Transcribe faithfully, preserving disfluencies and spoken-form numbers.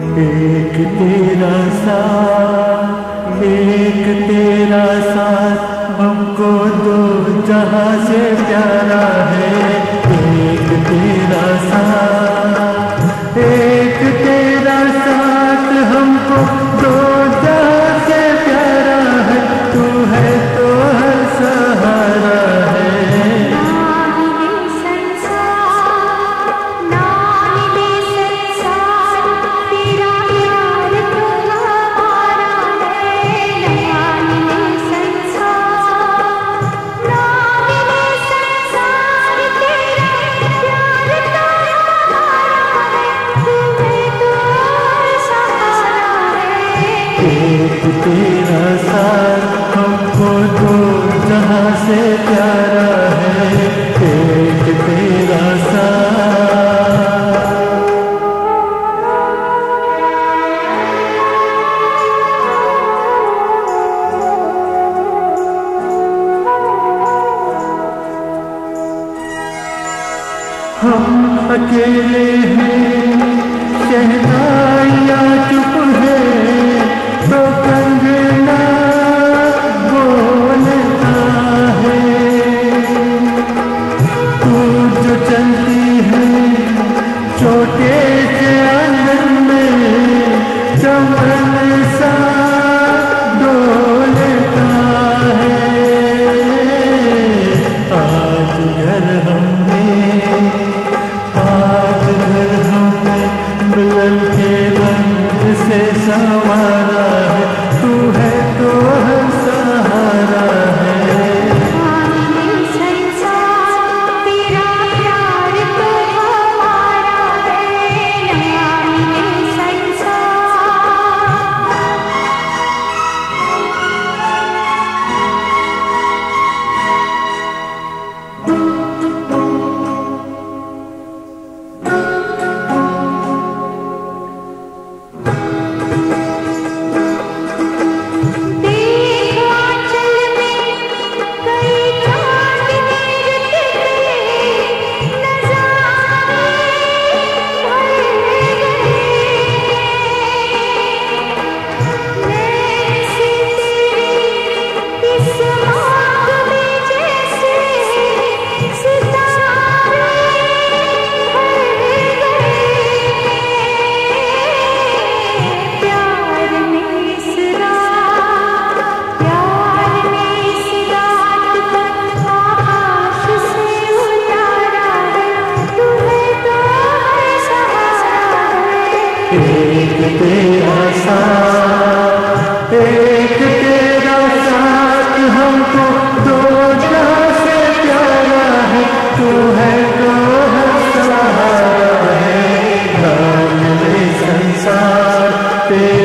एक तेरा साथ, एक तेरा साथ हमको दो जहां से प्यारा है। एक तेरा साथ, एक तेरा साथ हमको दो जहां से प्यारा है। तू है तो हर सहारा है। एक तेरा साथ हमको दो जहां से प्यारा है। एक तेरा साथ। हम अकेले हैं, शहनाइयाँ चुप है, तो कंगना बोलता है। तू जो चलती है छोटे से आंगन में, चमन सा डोलता है। आज घर हमने, आज घर हमने मिलन के रंग से संवारा है। तू है तो हर सहारा है। एक तेरा साथ, एक तेरा साथ हमको दो जहां से प्यारा है। तू है तो हर सहारा है। संसार